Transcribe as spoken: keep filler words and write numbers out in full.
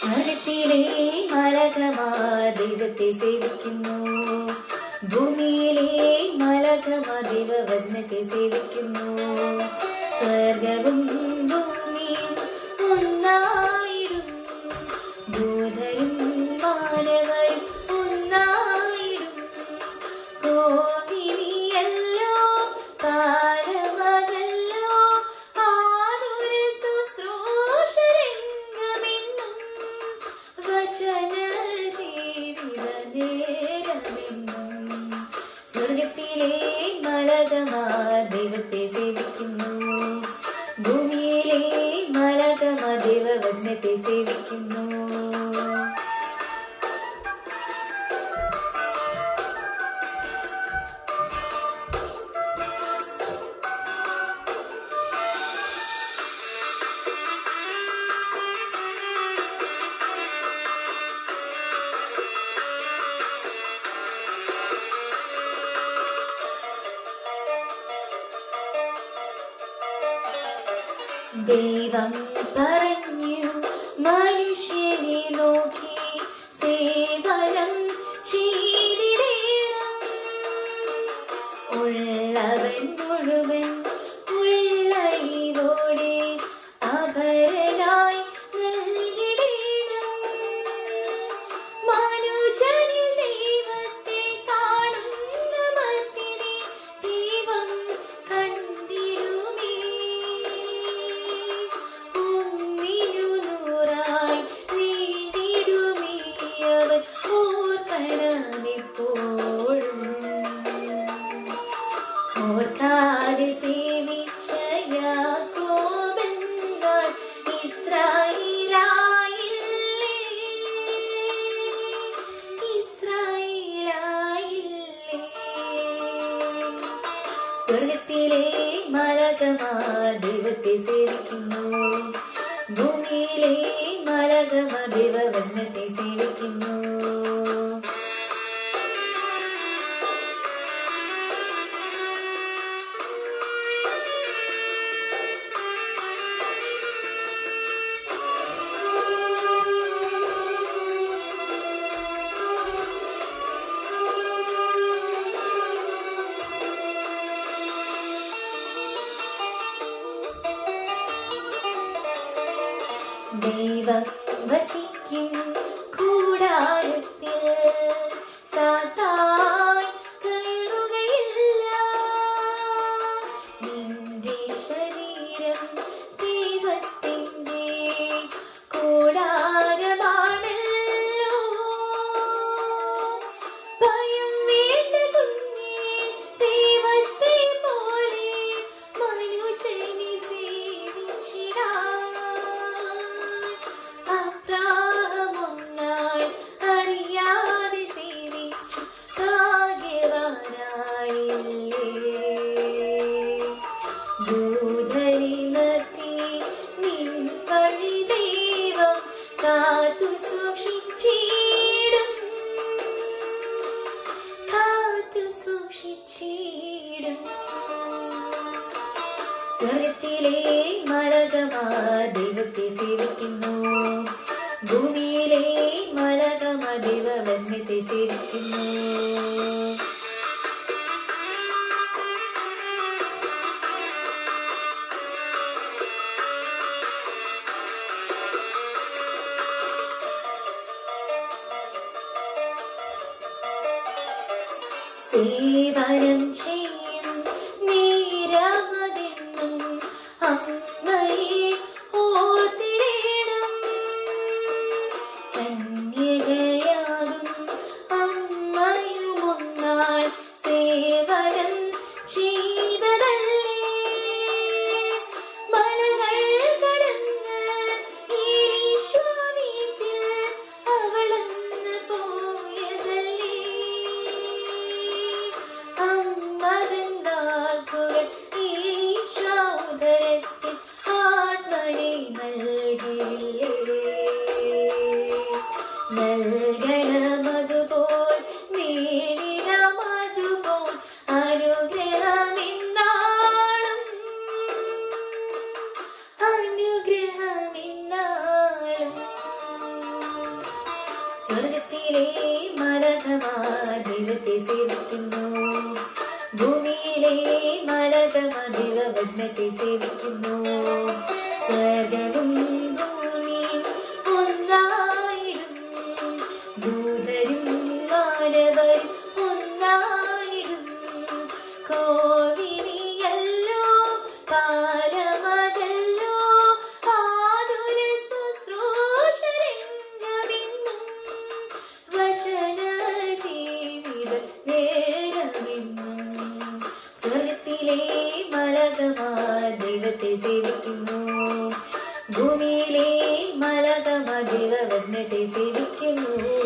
സ്വർഗത്തിലെ മലകമാർ ദൈവത്തെ സേവിക്കുന്നു, ഭൂമിയിലെ മലകമാർ ദൈവവചനത്തെ സേവിക്കുന്നു. സ്വർഗവും ഭൂമിയും ഒന്നായിടും, ദൂതരും മാനവരും ഒന്നായിടും. കോവിലിയല്ലോ കാലമകല്ലോ ആതുര ശുശ്രൂഷരംഗമെന്നും വചന ജീവിത നേരമെന്നും. സ്വർഗത്തിലെ മലകമാർ ദൈവത്തെ സേവിക്കുന്നു, ഭൂമിയിലെ മലകമാർ ദൈവവചനത്തെ സേവിക്കുന്നു. ദൈവം പറഞ്ഞു മനുഷ്യനെ നോക്കി സേവനം ചെയ്തിടേണം, ഉള്ളവൻ മുഴുവൻ ഉള്ളറിവോടെ അപരനായി നൽകിടേണം. മനുഷ്യനിൽ ദൈവത്തെ കാണുന്ന മർത്യനെ ദൈവം കണ്ടിടുമേ. ഒന്നിനു നൂറായി വീണിടുമേ അവൻ ഓർക്കണമെപ്പോഴും. ഓർക്കാതെ സേവിച്ച യാക്കോബെന്നാൽ ഇസ്രായേലായില്ലേ, ഇസ്രായേലായില്ലേ. സ്വർഗത്തിലെ മലകമാർ ദൈവത്തെ സേവിക്കുന്നു, ഭൂമിയിലെ മലകമാർ ദൈവവചനത്തെ സേവിക്കുന്നു. ദൈവം വസിക്കും കൂടാരത്തിൽ സാത്താൻ കയറുകയില്ല. നിന്റെ ശരീരം ദൈവത്തിൻ്റെ കൂടാരമാണല്ലോ. ഭയം വേണ്ട കുഞ്ഞേ, ദൈവത്തെ പോലെ മനുഷ്യനെ സേവിച്ചിടാം. അബ്രാഹമൊന്നാൾ അറിയാതെ സേവിച്ചു ഭാഗ്യവാനായില്ലേ. ദൂതനെ നിർത്തി നിൻ വഴി ദൈവം കാത്തു സൂക്ഷിച്ചിടും, കാത്തു സൂക്ഷിച്ചിടും. സ്വർഗത്തിലെ മലകമാർ ദൈവത്തെ സേവിക്കുന്നു, ഭൂമിയിലെ മലകമാർ ദൈവവചനത്തെ സേവിക്കുന്നു. സേവനം ചെയ്യും നീരമതെന്നും അമ്മയെ ഓർത്തിടേണം. കന്യകയാകും അമ്മയുമൊന്നാൾ സേവനം ചെയ്തതല്ലേ. മലകൾ കടന്ന് ഈശ്വരീത്തിൽ അവളന്ന് പോയതല്ലേ. അമ്മ ദൈവത്തെ സേവിക്കുന്നു. ഭൂമിയിലെ മലകമതിവജ്ഞത്തെ സേവിക്കുന്നു. സ്വർഗവും ഭൂമിയും ഒന്നായിടും, ദൂതരും മാനവരും ഒന്നായിടും. കോവിനിയല്ലോ കാലമതല്ലോ ആതുര ശുശ്രൂഷരംഗമെന്നും വചന ജീവിത നേരമെന്നും. സ്വർഗത്തിലെ മലകമാർ ദൈവത്തെ സേവിക്കുന്നു. ഭൂമിയിലെ മലകമാർ ദൈവവചനത്തെ സേവിക്കുന്നു.